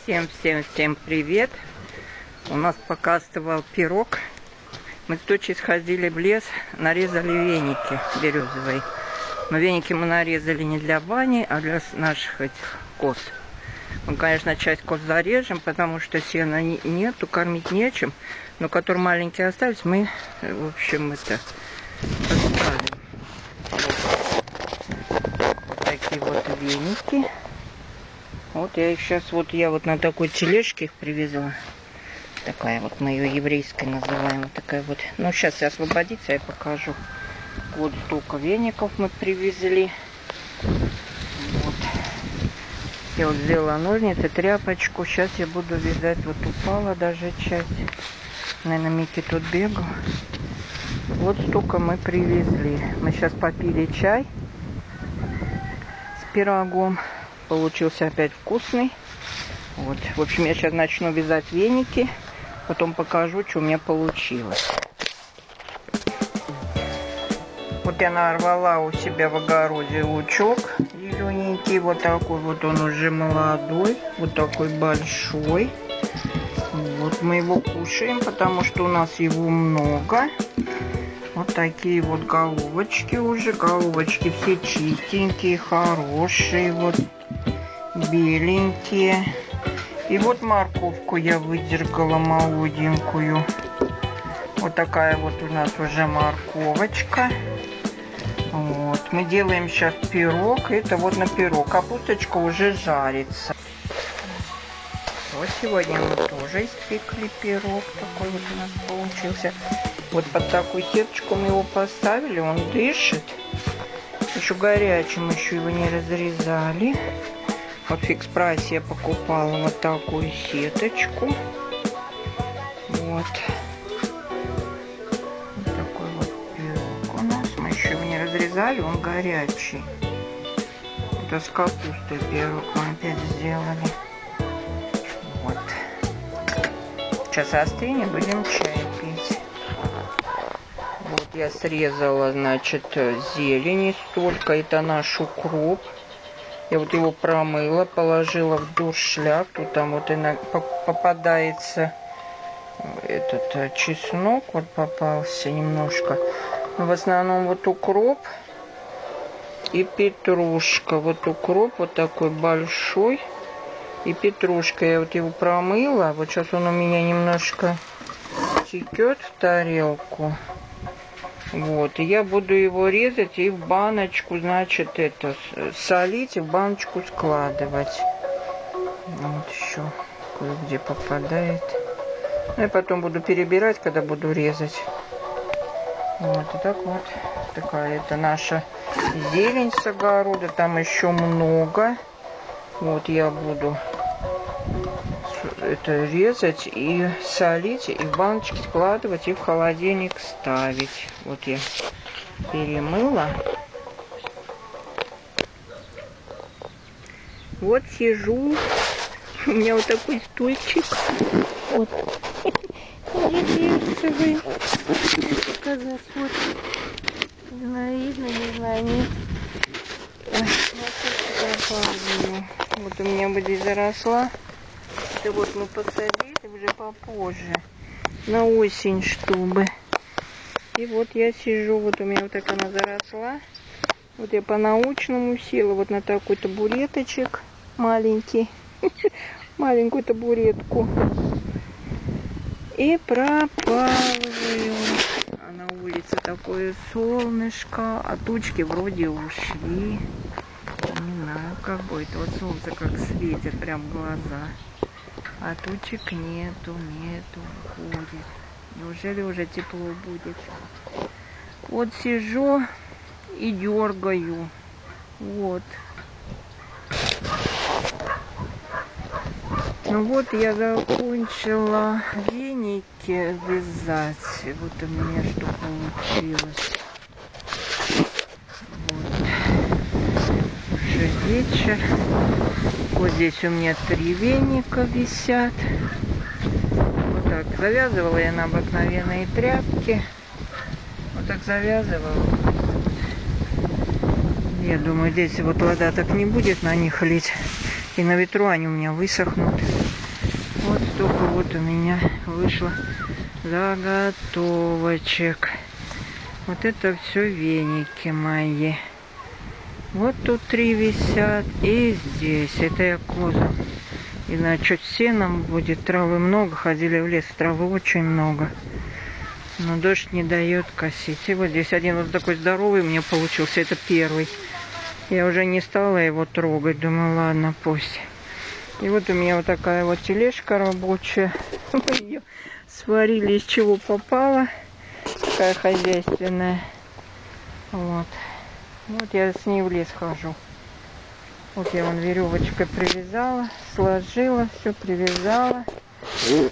Всем привет! У нас пока остывал пирог. Мы с дочей сходили в лес, нарезали веники березовые. Но веники мы нарезали не для бани, а для наших этих коз. Мы, конечно, часть коз зарежем, потому что сена нету, кормить нечем. Но которые маленькие остались, мы, в общем, это оставим. Вот такие вот веники. Вот я их сейчас, я вот на такой тележке их привезла. Такая вот, мы ее еврейской называем. Вот такая вот. Ну, сейчас я освободиться, я покажу. Вот столько веников мы привезли. Вот. Я вот взяла ножницы, тряпочку. Сейчас я буду вязать. Вот упала даже часть. Наверное, Микки тут бегал. Вот столько мы привезли. Мы сейчас попили чай с пирогом. Получился опять вкусный. Вот. В общем, я сейчас начну вязать веники. Потом покажу, что у меня получилось. Вот я нарвала у себя в огороде лучок зелененький. Вот такой вот он уже молодой. Вот такой большой. Вот мы его кушаем, потому что у нас его много. Вот такие вот головочки уже. Головочки все чистенькие, хорошие. Вот. Беленькие. И вот морковку я выдергала молоденькую. Вот такая вот у нас уже морковочка. Вот. Мы делаем сейчас пирог. Это вот на пирог. Капусточка уже жарится. Вот сегодня мы тоже испекли пирог. Такой вот у нас получился. Вот под такую сеточку мы его поставили. Он дышит. Еще горячим, еще его не разрезали. Вот в фикс-прайсе я покупала вот такую сеточку. Вот. Вот такой вот пирог у нас. Мы еще его не разрезали, он горячий. Это с капустой пирог мы опять сделали. Вот. Сейчас остынет, будем чай пить. Вот я срезала, значит, зелень столько. Это наш укроп. Я вот его промыла, положила в дуршляк. Тут там вот попадается этот чеснок. Вот попался немножко. Но в основном вот укроп и петрушка. Вот укроп вот такой большой. И петрушка. Я вот его промыла. Вот сейчас он у меня немножко текет в тарелку. Вот, и я буду его резать и в баночку, значит, солить и в баночку складывать. Вот еще кое-где попадает. Ну и потом буду перебирать, когда буду резать. Вот, и так вот. Такая это наша зелень с огорода. Там еще много. Вот я буду это резать и солить, и в баночки складывать, и в холодильник ставить. Вот я перемыла. Вот сижу. У меня вот такой стульчик. Вот. Рельсовый. Показать вот. Не знаю, видно, не знаю, нет. Вот у меня вот здесь заросла. Это вот мы посадили уже попозже. На осень, чтобы. И вот я сижу. Вот у меня вот так она заросла. Вот я по-научному села вот на такой табуреточек маленький. Маленькую табуретку. И пропалываю. А на улице такое солнышко. А тучки вроде ушли. Не знаю, как будет. Вот солнце как светит прям в глаза. А тучек нету, уходит. Неужели уже тепло будет? Вот сижу и дергаю. Вот. Ну вот я закончила веники вязать. Вот у меня что получилось. Вот. Уже вечер. Вот здесь у меня 3 веника висят. Вот так. Завязывала я на обыкновенные тряпки. Вот так завязывала. Я думаю, здесь вот вода так не будет на них лить. И на ветру они у меня высохнут. Вот столько вот у меня вышло заготовочек. Вот это все веники мои. Вот тут 3 висят. И здесь. Это я козам. И на чуть сеном будет. Травы много. Ходили в лес. Травы очень много. Но дождь не дает косить. И вот здесь один вот такой здоровый мне получился. Это первый. Я уже не стала его трогать. Думаю, ладно, пусть. И вот у меня вот такая вот тележка рабочая. Мы ее сварили из чего попало. Такая хозяйственная. Вот. Вот я с ней в лес хожу. Вот я вон веревочкой привязала, сложила, все привязала. Вот.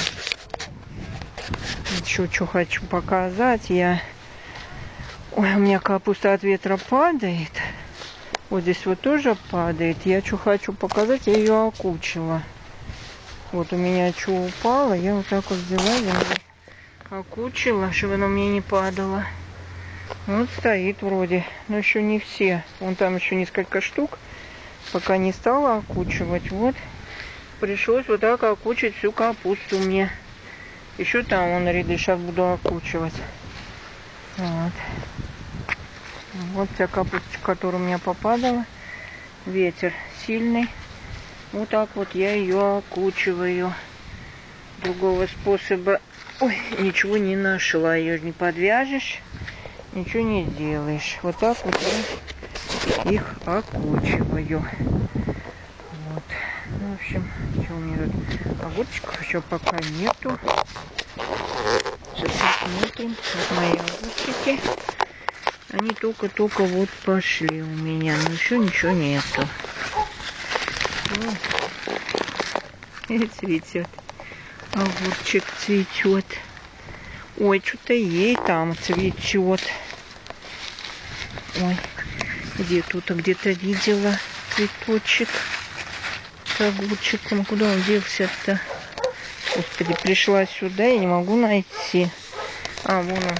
Еще что хочу показать. Ой, у меня капуста от ветра падает. Вот здесь вот тоже падает. Я что хочу показать, я ее окучила. Вот у меня что упало, я вот так вот взяла, я окучила, чтобы она у меня не падала. Вот стоит вроде, но еще не все. Вон там еще несколько штук, пока не стала окучивать. Вот пришлось вот так окучить всю капусту мне. Еще там вон ряды, сейчас буду окучивать. Вот. Вот вся капусточка, которая у меня попадала. Ветер сильный. Вот так вот я ее окучиваю. Другого способа ничего не нашла. Ее не подвяжешь, ничего не сделаешь. Вот так вот я их окучиваю. Вот. Ну, в общем, что у меня тут? Огурчиков еще пока нету. Сейчас посмотрим. Вот мои огурчики. Они только-только вот пошли у меня. Но еще ничего нету. И цветет. Огурчик цветет. Ой, что-то ей там цветет. Ой, где тут? Где-то видела цветочек с огурчиком. Куда он делся-то? Господи, пришла сюда, я не могу найти. А, вон он.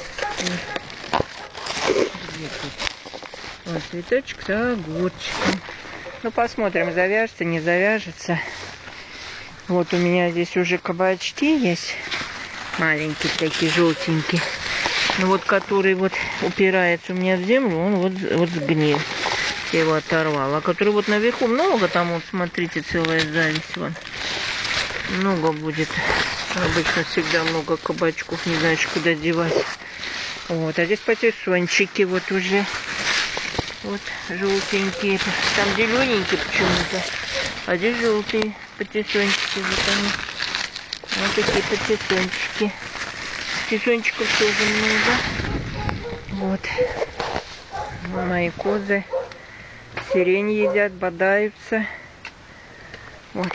Где тут? Вот цветочек с огурчиком. Ну, посмотрим, завяжется, не завяжется. Вот у меня здесь уже кабачки есть. Маленькие такие, желтенькие. Ну вот, который вот упирается у меня в землю, он вот сгнил. Я его оторвала. А который вот наверху много, там вот, смотрите, целая зависть. Вон. Много будет. Обычно всегда много кабачков, не знаешь, куда девать. Вот, а здесь патиссончики вот уже. Вот желтенькие. Там зелененькие почему-то. А здесь желтые патиссончики. Вот они. Вот такие патиссончики. Патиссончиков тоже много. Вот. Мои козы. Сирень едят, бодаются. Вот.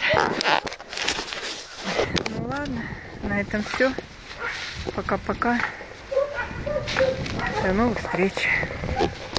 Ну ладно. На этом все. Пока-пока. До новых встреч.